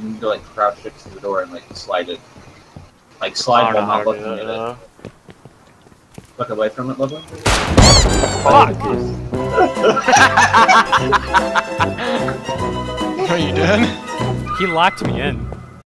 you need to like crouch it to the door and like slide it. Like slide while not looking at it. Look away from it, Logan. Fuck! Are you done? He locked me in.